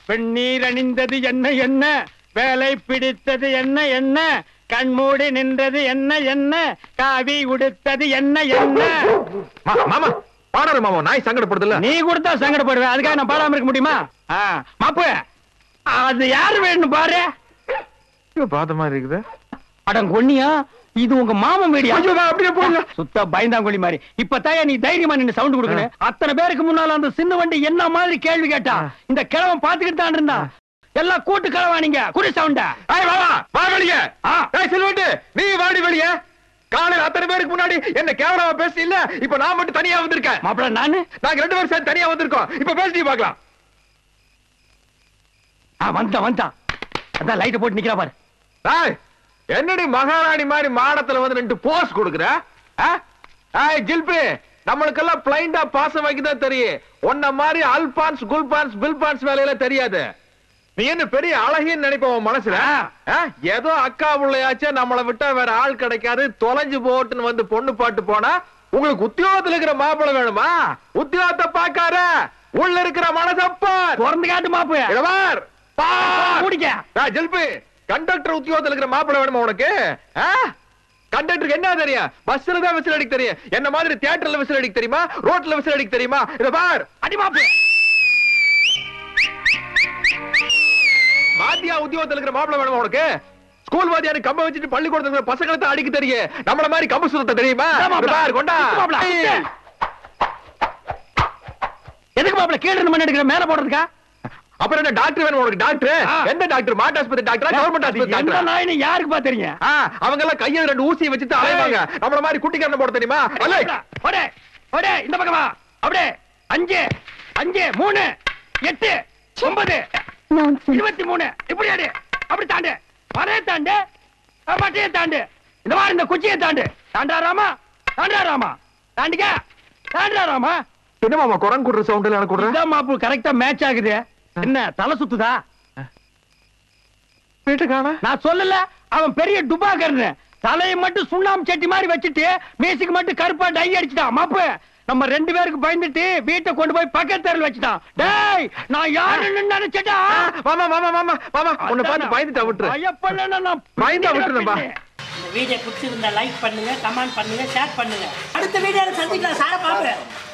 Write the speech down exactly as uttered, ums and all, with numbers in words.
பெண்ணீர் அணிந்தது என்ன என்ன, வேலை பிடித்தது என்ன என்ன, கண்மூடி நின்றது என்ன என்ன, காவி உடுத்தது என்ன என்ன. மாமா பாடாரு மாமா, நாய் சங்கடப்படுதல. நீ கொடுத்தா சங்கடப்படுவேன், அதுக்காக நான் பாடாம இருக்க முடியுமா? மாப்பு அது யாரு வேணும் பாரு. பாத்த மாதிரி இருக்குது. அடம் கொன்னியா, இது உங்க மாமன் வீடியா? அப்படியே போங்க. சுத்த பயந்தாங்கொழி மாதிரி. இப்ப தாயா நீ தைரியமா நின்னு சவுண்ட் கொடுக்கணும். அத்தனை பேருக்கு முன்னால அந்த சின்ன வண்டி என்ன மாதிரி கேள்வி கேட்டா இந்த கிழவன் பாத்துக்கிட்டு தான் இருந்தா. எல்லாம் கூட்டு கிழவானீங்க, குடி சவுண்ட. வா வெளியே. செல்வண்டு நீ வாடி வெளியே. காலையில் அத்தனை பேருக்கு முன்னாடி என்ன கேவலமா பேசி இல்ல, இப்ப நான் மட்டும் தனியா வந்திருக்கேன். மாப்பிள்ள நானு நாங்க ரெண்டு பேரும் சேர்ந்து தனியா வந்திருக்கோம். இப்ப பேசி பாக்கலாம். வந்தான் வந்தான், அதான் லைட்ட போட்டு நிக்கிறா பாரு. என்னடி மகாராணி மாதிரி மாடத்துல வந்து ரெண்டு போஸ் கொடுக்குற? ஜில்பி நம்மளுக்கெல்லாம் பிளைண்டா பாசம் வைக்கதான் தெரியும். உன்ன மாதிரி அல்பான்ஸ் குல்பான்ஸ் பில்பான்ஸ் வேலையில தெரியாது. நீ என்ன பெரிய அழகின்னு நினைப்ப மனசுல? ஏதோ அக்கா பிள்ளையாச்சும் நம்மளை விட்டா வேற ஆள் கிடைக்காது, தொலைஞ்சு போட்டுன்னு வந்து பொண்ணு பாட்டு போனா உங்களுக்கு உத்தியோகத்துல இருக்கிற மாப்பிள்ளை வேணுமா? உத்தியோகத்தை பாக்கார உள்ள இருக்கிற மனசப்பா பிறந்து காட்டு மாப்பு ஜில்பி. கண்டக்டர் உத்தியோகத்தில் இருக்கிற மாப்பிள்ளை வேணுமா உனக்கு? கண்டக்டருக்கு என்ன தெரியும்? பஸ்ல தான் விசில் அடிக்க தெரியும். என்ன மாதிரி தியேட்டர்ல விசில் அடிக்க தெரியுமா? ரோட்ல விசில் அடிக்க தெரியுமா? இத பார் அடி மாப்பு. வாத்தியா உத்தியோகத்தில் இருக்கிற மாப்பிள்ளை வேணுமா உனக்கு? ஸ்கூல் வாத்தியாரு கம்ப வச்சுட்டு பள்ளிக்கூடத்துல பசங்களை தான் அடிக்க தெரியும். நம்மள மாதிரி கம்பு சுத்த தெரியுமா? பார் கொண்டா. எதுக்கு மாப்பிள்ளை கீழே இருந்து மணி எடுக்கிற மேல போடுறதுக்கா? அப்புறம் என்ன டாக்டர் வேணும் உனக்கு? டாக்டர் எந்த டாக்டர்? மாட்டு ஆஸ்பத்திரி டாக்டரா கவர்மெண்ட் ஆஸ்பத்திரி டாக்டரா? நாயினு யாருக்கு பா தெரியும்? அவங்க எல்லாம் கையில ரெண்டு ஊசியை வச்சுட்டு அலைவாங்க. நம்மள மாதிரி குட்டிக்காரன போட தெரியுமா? ஓடே ஓடே இந்த பக்கமா. அப்படியே அஞ்சு அஞ்சு மூணு எட்டு ஒன்பது இருபத்தி மூணு இப்படி ஆடு. அப்படி தாண்டு, வரைய தாண்டு, மட்டையை தாண்டு, இந்த மாதிரி இந்த குச்சியை தாண்டு. தாண்டா ராமா, தாண்டா ராமா, தாண்டிக்க, தாண்டா ராமா. என்ன மாமா குரங்கு குடுற சவுண்ட் எனக்கு குடுற? இதான் மாப்பு கரெக்டா மேட்ச் ஆகுது. என்ன தலை சுத்துதா? வீட்டுக்கான நான் சொல்லல, அவன் பெரிய டுபாக்கர்னு. தலையை மட்டும் சுண்ணாம்பு சட்டி மாதிரி வச்சுட்டு மீசுக்கு மட்டும் கருப்பா டை அடிச்சுட்டான். மாப்பு நம்ம ரெண்டு பேருக்கு பயந்துட்டு வீட்டை கொண்டு போய் பக்கத்து தெருல வச்சுட்டான். டேய் நான் யாருன்னு நினைச்சடா. மாமா மாமா மாமா மாமா உன்னை பார்த்து பயந்துட்டா விட்டுரு. பயப்படல, நான் பயந்தா விட்டுறேன்பா. இந்த வீடியோ பிடிச்சிருந்தா லைக் பண்ணுங்க, கமெண்ட் பண்ணுங்க, ஷேர் பண்ணுங்க. அடுத்த வீடியோல சந்திக்கலாம் சார பாப்பேன்.